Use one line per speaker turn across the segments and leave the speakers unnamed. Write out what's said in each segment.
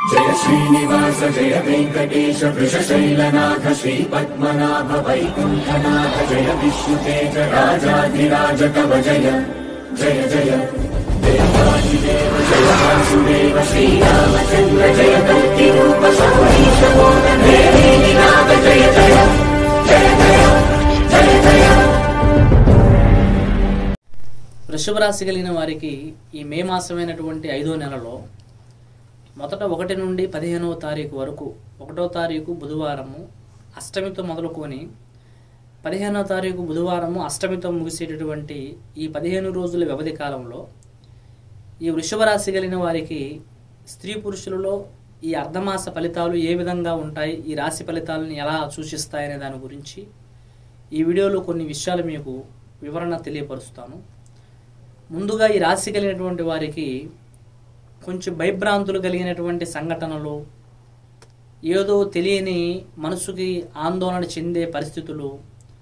जय श्रीनिवास जय वेंकटेश वृषशैलनाथ श्रीपद्मनाभ वैकुंठनाथ जय विष्णुतेज राजाधिराज तव जय जय जय देवादिदेव जय वासुदेव श्रीरामचंद्र जय कल्किरूप शौरीश मोदनाथ जय जय जय जय जय जय।
వృషభ రాశి కలిగిన వారికి ఈ మే మాసమైనటువంటి 5వ నెలలో మొదట 1 నుండి 15వ తారీఖు వరకు 1వ తారీఖు బుధవారము అష్టమితో మొదలుకొని 15వ తారీఖు బుధవారము అష్టమితో ముగిసేటటువంటి ఈ 15 రోజుల వ్యవధి కాలంలో ఈ వృషభ రాశి కలిగిన వారికి స్త్రీ పురుషులలో ఈ అర్ధమాస ఫలితాలు ఏ విధంగా ఉంటాయి, ఈ రాశి ఫలితాలను ఎలా సూచిస్తాయనే దాని గురించి ఈ వీడియోలో కొన్ని విషయాలు మీకు వివరణ తెలియపరుస్తాను. ముందుగా ఈ రాశి కలిగినటువంటి వారికి కొంచెం భయభ్రాంతులు కలిగినటువంటి సంఘటనలు, ఏదో తెలియని మనసుకి ఆందోళన చెందే పరిస్థితులు,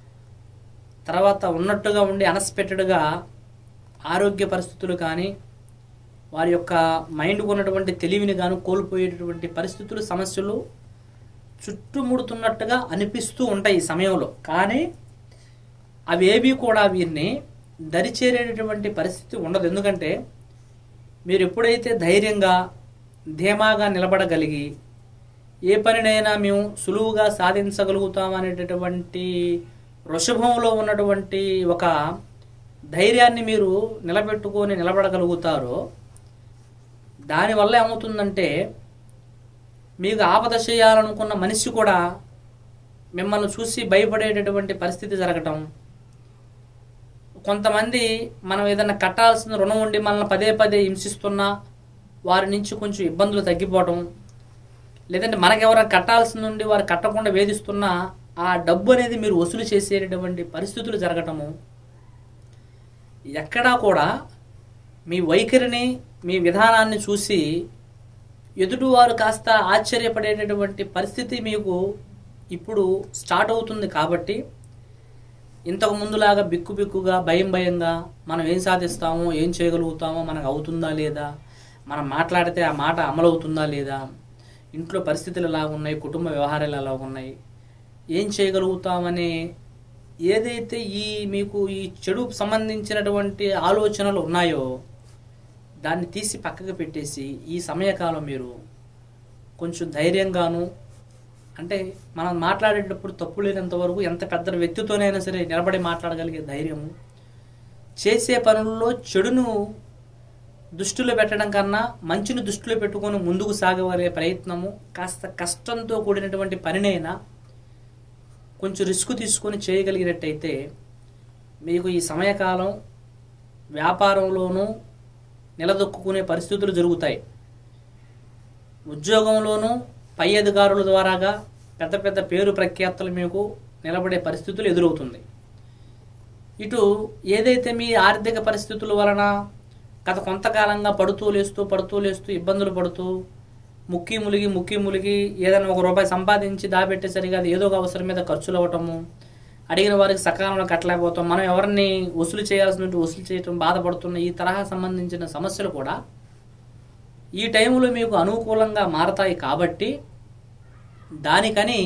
తర్వాత ఉన్నట్టుగా ఉండి అన్ఎక్స్పెక్టెడ్గా ఆరోగ్య పరిస్థితులు కానీ వారి యొక్క మైండ్కు ఉన్నటువంటి తెలివిని కానీ కోల్పోయేటటువంటి పరిస్థితులు, సమస్యలు చుట్టుముడుతున్నట్టుగా అనిపిస్తూ ఉంటాయి ఈ సమయంలో. కానీ అవేవి కూడా వీరిని దరిచేరేటటువంటి పరిస్థితి ఉండదు. ఎందుకంటే మీరు ఎప్పుడైతే ధైర్యంగా ధీమాగా నిలబడగలిగి ఏ పనినైనా మేము సులువుగా సాధించగలుగుతామనేటటువంటి వృషభంలో ఉన్నటువంటి ఒక ధైర్యాన్ని మీరు నిలబడగలుగుతారో దానివల్ల ఏమవుతుందంటే మీకు ఆపద చేయాలనుకున్న మనిషి కూడా మిమ్మల్ని చూసి భయపడేటటువంటి పరిస్థితి జరగటం, కొంతమంది మనం ఏదైనా కట్టాల్సిన రుణం ఉండి మనల్ని పదే పదే హింసిస్తున్నా వారి నుంచి కొంచెం ఇబ్బందులు తగ్గిపోవడం, లేదంటే మనకెవరైనా కట్టాల్సిన నుండి వారు కట్టకుండా వేధిస్తున్నా ఆ డబ్బు అనేది మీరు వసూలు చేసేటటువంటి పరిస్థితులు జరగటము, ఎక్కడా కూడా మీ వైఖరిని మీ విధానాన్ని చూసి ఎదుటివారు కాస్త ఆశ్చర్యపడేటటువంటి పరిస్థితి మీకు ఇప్పుడు స్టార్ట్ అవుతుంది. కాబట్టి ఇంతకు ముందులాగా బిక్కుగా భయంగా మనం ఏం సాధిస్తామో ఏం చేయగలుగుతామో, మనకు అవుతుందా లేదా, మనం మాట్లాడితే ఆ మాట అమలవుతుందా లేదా, ఇంట్లో పరిస్థితులు ఎలా ఉన్నాయి, కుటుంబ వ్యవహారాలు ఎలా ఉన్నాయి, ఏం చేయగలుగుతామనే ఏదైతే మీకు ఈ చెడు సంబంధించినటువంటి ఆలోచనలు ఉన్నాయో దాన్ని తీసి పక్కకు పెట్టేసి ఈ సమయకాలం మీరు కొంచెం ధైర్యంగాను, అంటే మనం మాట్లాడేటప్పుడు తప్పు లేనంత వరకు ఎంత పెద్ద వ్యక్తితోనైనా సరే నిలబడి మాట్లాడగలిగే ధైర్యము, చేసే పనుల్లో చెడును దృష్టిలో పెట్టడం కన్నా మంచిని దృష్టిలో పెట్టుకొని ముందుకు సాగవలే ప్రయత్నము, కాస్త కష్టంతో కూడినటువంటి పనినైనా కొంచెం రిస్క్ తీసుకొని చేయగలిగినట్టయితే మీకు ఈ సమయకాలం వ్యాపారంలోనూ నిలదొక్కునే పరిస్థితులు జరుగుతాయి. ఉద్యోగంలోనూ పై అధికారుల ద్వారాగా పెద్ద పెద్ద పేరు ప్రఖ్యాతలు మీకు నిలబడే పరిస్థితులు ఎదురవుతుంది. ఇటు ఏదైతే మీ ఆర్థిక పరిస్థితుల వలన గత కొంతకాలంగా పడుతూ లేస్తూ ఇబ్బందులు పడుతూ ముక్కి ములిగి ఏదైనా ₹1 సంపాదించి దాబెట్టేసరిగా అది ఏదో ఒక అవసరం మీద ఖర్చులు అవ్వటము, అడిగిన వారికి సకాలంలో కట్టలేకపోతాం, మనం ఎవరిని వసూలు చేయాల్సినట్టు వసూలు చేయటం, బాధపడుతున్న ఈ తరహా సంబంధించిన సమస్యలు కూడా ఈ టైంలో మీకు అనుకూలంగా మారతాయి. కాబట్టి దానికని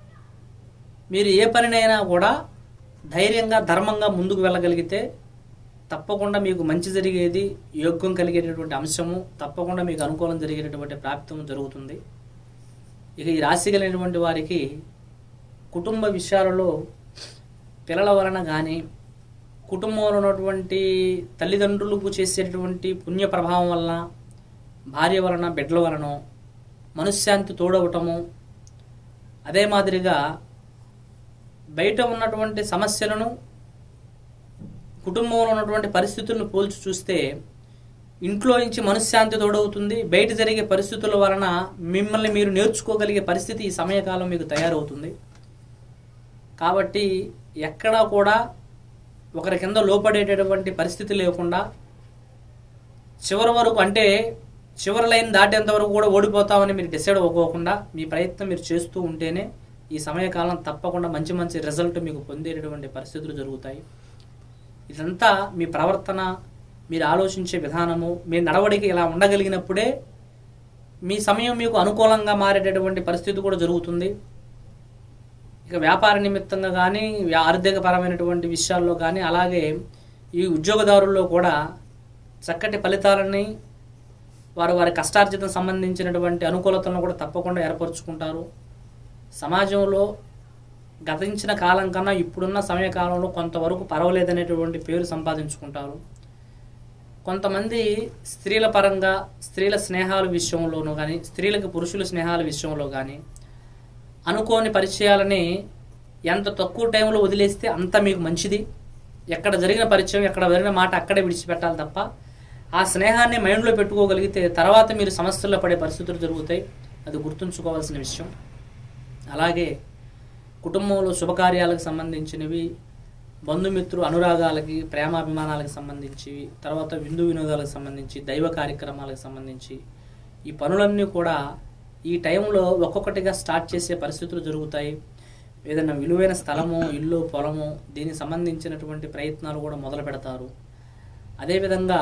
మీరు ఏ పనినైనా కూడా ధైర్యంగా ధర్మంగా ముందుకు వెళ్ళగలిగితే తప్పకుండా మీకు మంచి జరిగేది, యోగ్యం కలిగేటటువంటి అంశము, తప్పకుండా మీకు అనుకూలం జరిగేటటువంటి ప్రాప్తం జరుగుతుంది. ఇక ఈ రాశి కలిగినటువంటి వారికి కుటుంబ విషయాలలో పిల్లల వలన కానీ, కుటుంబంలో ఉన్నటువంటి తల్లిదండ్రులకు చేసేటటువంటి పుణ్య ప్రభావం వలన, భార్య వలన, బిడ్డల వలన మనశ్శాంతి తోడవటము, అదే మాదిరిగా బయట ఉన్నటువంటి సమస్యలను కుటుంబంలో ఉన్నటువంటి పరిస్థితులను పోల్చి చూస్తే ఇంట్లో నుంచి మనశ్శాంతి తోడవుతుంది, బయట జరిగే పరిస్థితుల వలన మిమ్మల్ని మీరు నేర్చుకోగలిగే పరిస్థితి ఈ సమయకాలం మీకు తయారవుతుంది. కాబట్టి ఎక్కడా కూడా ఒకరి కింద లోపడేటటువంటి పరిస్థితి లేకుండా చివరి వరకు, అంటే చివరి లైన్ దాటేంత వరకు కూడా ఓడిపోతామని మీరు డిసైడ్ అవ్వకుండా మీ ప్రయత్నం మీరు చేస్తూ ఉంటేనే ఈ సమయకాలం తప్పకుండా మంచి రిజల్ట్ మీకు పొందేటటువంటి పరిస్థితులు జరుగుతాయి. ఇదంతా మీ ప్రవర్తన, మీరు ఆలోచించే విధానము, మీ నడవడికి ఇలా ఉండగలిగినప్పుడే మీ సమయం మీకు అనుకూలంగా మారేటటువంటి పరిస్థితి కూడా జరుగుతుంది. ఇక వ్యాపార నిమిత్తంగా కానీ ఆర్థికపరమైనటువంటి విషయాల్లో కానీ అలాగే ఈ ఉద్యోగదారుల్లో కూడా చక్కటి ఫలితాలని వారి కష్టార్జితం సంబంధించినటువంటి అనుకూలతలను కూడా తప్పకుండా ఏర్పరచుకుంటారు. సమాజంలో గతించిన కాలం కన్నా ఇప్పుడున్న సమయకాలంలో కొంతవరకు పర్వాలేదనేటువంటి పేరు సంపాదించుకుంటారు. కొంతమంది స్త్రీల పరంగా స్త్రీల స్నేహాల విషయంలోనూ కానీ స్త్రీలకు పురుషుల స్నేహాల విషయంలో కానీ అనుకోని పరిచయాలని ఎంత తక్కువ టైంలో వదిలేస్తే అంత మీకు మంచిది. ఎక్కడ జరిగిన పరిచయం ఎక్కడ జరిగిన మాట అక్కడే విడిచిపెట్టాలి తప్ప ఆ స్నేహాన్ని మైండ్లో పెట్టుకోగలిగితే తర్వాత మీరు సమస్యల్లో పడే పరిస్థితులు జరుగుతాయి. అది గుర్తుంచుకోవాల్సిన విషయం. అలాగే కుటుంబంలో శుభకార్యాలకు సంబంధించినవి, బంధుమిత్రు అనురాగాలకి ప్రేమాభిమానాలకు సంబంధించి, తర్వాత విందు వినోదాలకు సంబంధించి, దైవ కార్యక్రమాలకు సంబంధించి ఈ పనులన్నీ కూడా ఈ టైంలో ఒక్కొక్కటిగా స్టార్ట్ చేసే పరిస్థితులు జరుగుతాయి. ఏదైనా విలువైన స్థలము, ఇల్లు, పొలము దీనికి సంబంధించినటువంటి ప్రయత్నాలు కూడా మొదలు పెడతారు. అదేవిధంగా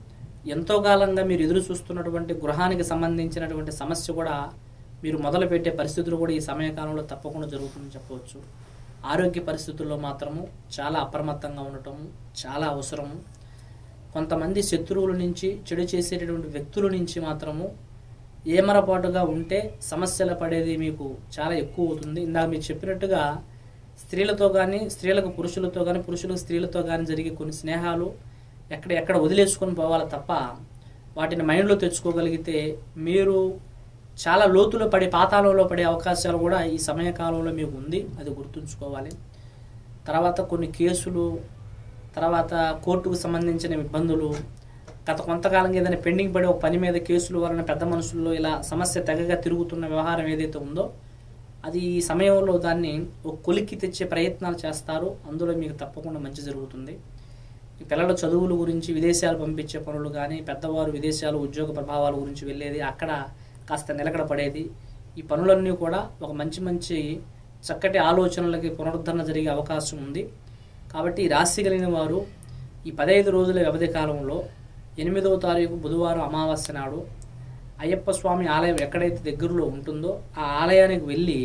ఎంతో కాలంగా మీరు ఎదురు చూస్తున్నటువంటి గృహానికి సంబంధించినటువంటి సమస్య కూడా మీరు మొదలుపెట్టే పరిస్థితులు కూడా ఈ సమయకాలంలో తప్పకుండా జరుగుతుందని చెప్పవచ్చు. ఆరోగ్య పరిస్థితుల్లో మాత్రము చాలా అప్రమత్తంగా ఉండటం చాలా అవసరము. కొంతమంది శత్రువుల నుంచి, చెడు చేసేటటువంటి వ్యక్తుల నుంచి మాత్రము ఏమరపాటుగా ఉంటే సమస్యలు పడేది మీకు చాలా ఎక్కువ అవుతుంది. ఇందాక మీరు చెప్పినట్టుగా స్త్రీలతో కానీ, స్త్రీలకు పురుషులతో కానీ, పురుషులకు స్త్రీలతో కానీ జరిగే కొన్ని స్నేహాలు ఎక్కడ వదిలేసుకొని పోవాలి తప్ప వాటిని మైండ్లో తెచ్చుకోగలిగితే మీరు చాలా లోతులో పడే, పాతాళంలో పడే అవకాశాలు కూడా ఈ సమయకాలంలో మీకు ఉంది. అది గుర్తుంచుకోవాలి. తర్వాత కొన్ని కేసులు, తర్వాత కోర్టుకు సంబంధించిన ఇబ్బందులు, గత కొంతకాలంగా ఏదైనా పెండింగ్ పడే ఒక పని మీద కేసుల వలన పెద్ద మనుషుల్లో ఇలా సమస్య తెగగా తిరుగుతున్న వ్యవహారం ఏదైతే ఉందో అది ఈ సమయంలో దాన్ని ఒక కొలిక్కి తెచ్చే ప్రయత్నాలు చేస్తారు. అందులో మీకు తప్పకుండా మంచి జరుగుతుంది. ఈ పిల్లల చదువుల గురించి, విదేశాలు పంపించే పనులు కానీ, పెద్దవారు విదేశాలు ఉద్యోగ ప్రభావాల గురించి వెళ్ళేది, అక్కడ కాస్త నిలకడ పడేది, ఈ పనులన్నీ కూడా ఒక మంచి చక్కటి ఆలోచనలకి పునరుద్ధరణ జరిగే అవకాశం ఉంది. కాబట్టి ఈ రాశి కలిగిన వారు ఈ 15 రోజుల వ్యవధి కాలంలో 8వ తారీఖు బుధవారం అమావాస్య నాడు అయ్యప్ప స్వామి ఆలయం ఎక్కడైతే దగ్గరలో ఉంటుందో ఆ ఆలయానికి వెళ్ళి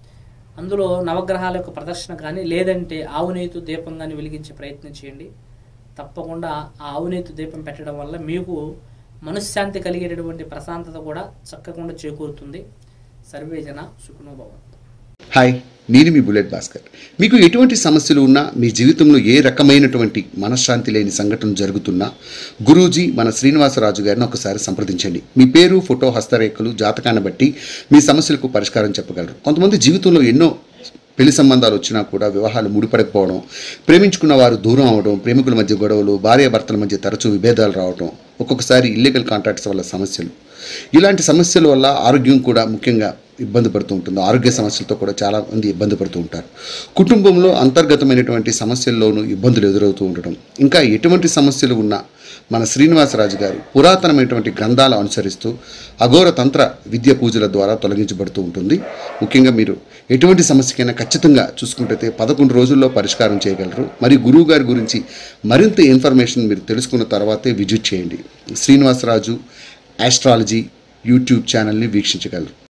అందులో నవగ్రహాల యొక్క ప్రదర్శన కానీ లేదంటే ఆవునేతు దీపం కానీ వెలిగించే ప్రయత్నం చేయండి. తప్పకుండా ఆ ఆవునేతు దీపం పెట్టడం వల్ల మీకు మనశ్శాంతి కలిగేటటువంటి ప్రశాంతత కూడా చక్కకుండా చేకూరుతుంది. సర్వేజన సుఖినో భవంతు.
హాయ్, నేను మీ బుల్లెట్ భాస్కర్. మీకు ఎటువంటి సమస్యలు ఉన్నా, మీ జీవితంలో ఏ రకమైనటువంటి మనశ్శాంతి లేని సంఘటన జరుగుతున్నా గురూజీ మన శ్రీనివాసరాజు గారిని ఒకసారి సంప్రదించండి. మీ పేరు, ఫోటో, హస్తరేఖలు, జాతకాన్ని బట్టి మీ సమస్యలకు పరిష్కారం చెప్పగలరు. కొంతమంది జీవితంలో ఎన్నో పెళ్లి సంబంధాలు వచ్చినా కూడా వివాహాలు ముడిపడకపోవడం, ప్రేమించుకున్న వారు దూరం అవడం, ప్రేమికుల మధ్య గొడవలు, భార్యాభర్తల మధ్య తరచూ విభేదాలు రావడం, ఒక్కొక్కసారి ఇల్లీగల్ కాంట్రాక్ట్స్ వల్ల సమస్యలు, ఇలాంటి సమస్యల వల్ల ఆరోగ్యం కూడా ముఖ్యంగా ఇబ్బంది పడుతూ ఉంటుంది. ఆరోగ్య సమస్యలతో కూడా చాలామంది ఇబ్బంది పడుతూ ఉంటారు. కుటుంబంలో అంతర్గతమైనటువంటి సమస్యల్లోనూ ఇబ్బందులు ఎదురవుతూ ఉండటం, ఇంకా ఎటువంటి సమస్యలు ఉన్నా మన శ్రీనివాసరాజు గారు పురాతనమైనటువంటి గ్రంథాలు అనుసరిస్తూ అఘోర తంత్ర విద్య పూజల ద్వారా తొలగించబడుతూ ఉంటుంది. ముఖ్యంగా మీరు ఎటువంటి సమస్యకైనా ఖచ్చితంగా చూసుకుంటే 11 రోజుల్లో పరిష్కారం చేయగలరు. మరి గురువు గారి గురించి మరింత ఇన్ఫర్మేషన్ మీరు తెలుసుకున్న తర్వాతే విజిట్ చేయండి. శ్రీనివాసరాజు ఆస్ట్రాలజీ యూట్యూబ్ ఛానల్ని వీక్షించగలరు.